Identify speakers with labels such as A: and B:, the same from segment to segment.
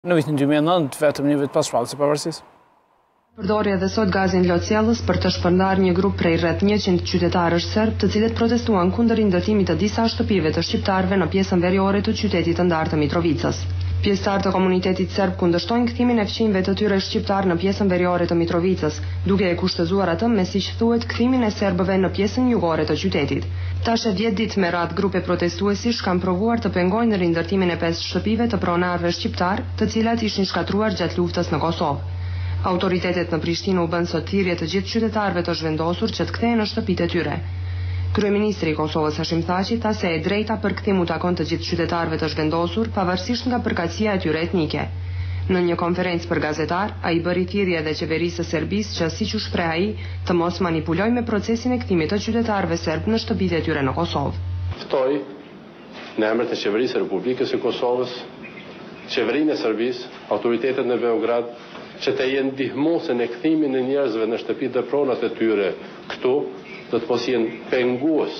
A: Në vitin 2009, vetëm një vit pas shpalljes së pavarësisë.
B: Përdori edhe sot gazin Lociellës për të shpërndarë një grup prej rreth 100 qytetarësh serb, të cilët protestuan kundër ndërtimit të disa shtëpive të shqiptarëve në pjesën veriore të qytetit të ndarë të Mitrovicës. Pjesëtarë të komunitetit serb kundërshtojnë kthimin e fqinjve të tyre shqiptar në pjesën veriore të Mitrovicës, duke e kushtëzuar atë me siç thuhet kthimin e serbëve në pjesën jugore të qytetit. Tash e 10 ditë me radhë grupe protestuesish kanë provuar të pengojnë rindërtimin e 5 shtëpive të pronarëve shqiptar, të cilat ishin shkatruar gjatë luftës në Kosovë. Autoritetet në Prishtinë u bën sot thirrje të gjithë qytetarëve të zhvendosur që të kthehen në shtëpitë e tyre. Kryeministri i Kosovës Hashim Thaçi tha se e drejta për kthim u takon të gjithë qytetarëve të zhvendosur, pavarësisht nga përkatësia e tyre etnike. Në një konferencë për gazetar, ai bëri thirrje edhe qeverisë së Serbisë që, siç u shpreh ai, të mos manipulojë me procesin e kthimit të qytetarëve serb në shtëpitë e tyre në Kosovë.
C: Ftoi në emër të qeverisë së Republikës së Kosovës, qeverinë e Serbisë, autoritetet në Beograd, që të jenë ndihmose në kthimin e njerëzve në shtëpitë dhe pronat e tyre këtu, do të mos jenë pengues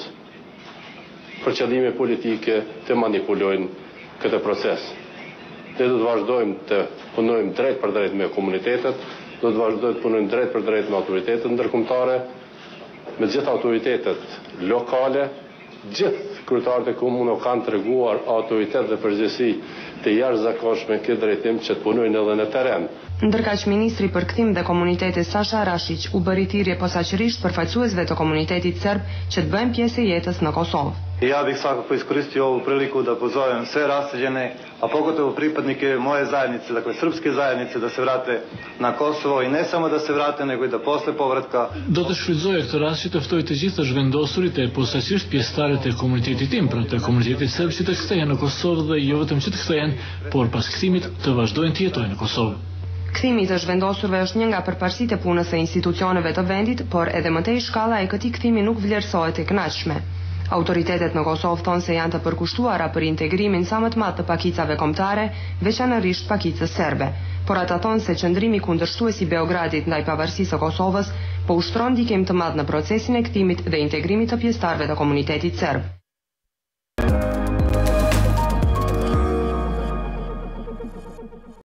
C: për qëllime politike të manipulojnë këtë proces. Ne do të vazhdojmë të punojmë drejt për drejt me komunitetet, do të vazhdojmë të punojmë drejt për drejt me autoritetet ndërkombëtare, me gjithë autoritetet lokale, gjithë kryetarët e komunave kanë treguar autoritet dhe përgjegjësi të jashtëzakonshme në këtë drejtim që të punojnë edhe në terren.
B: Ndërkaq ministri për kthim dhe komunitete Sasha Rashić u bëri thirrje posaçërisht përfaqësuesve të komunitetit serb që të bëjnë pjesë e jetës në Kosovë.
D: Ja bih svakako iskoristio ovu priliku da pozovem sve raseljene, a pogotovo pripadnike moje zajednice, dakle srpske zajednice, da se vrate na Kosovo i ne samo da se vrate, nego i da posle povratka.
E: Do të shfrytëzoj këtë rast që të ftoj të gjithë të zhvendosurit e posaçërisht pjesëtarët e komunitetit tim, pra të komunitetit serb që të kthehen në Kosovë dhe jo vetëm që të kthehen, por pas kthimit të vazhdojnë të jetojnë në Kosovë.
B: Kthimi të zhvendosurve është një nga përparësitë e punës së institucioneve të vendit, por edhe më tej shkalla e këtij kthimi nuk vlerësohet e kënaqshme. Autoritetet në Kosovë thonë se janë të përkushtuara për integrimin sa më të madh të pakicave kombëtare, veçanërisht pakicës serbe. Por ata thonë se qëndrimi kundërshtues i Beogradit ndaj pavarësisë së Kosovës po ushtron ndikim të madh në procesin e kthimit dhe integrimit të pjesëtarëve të komunitetit serb.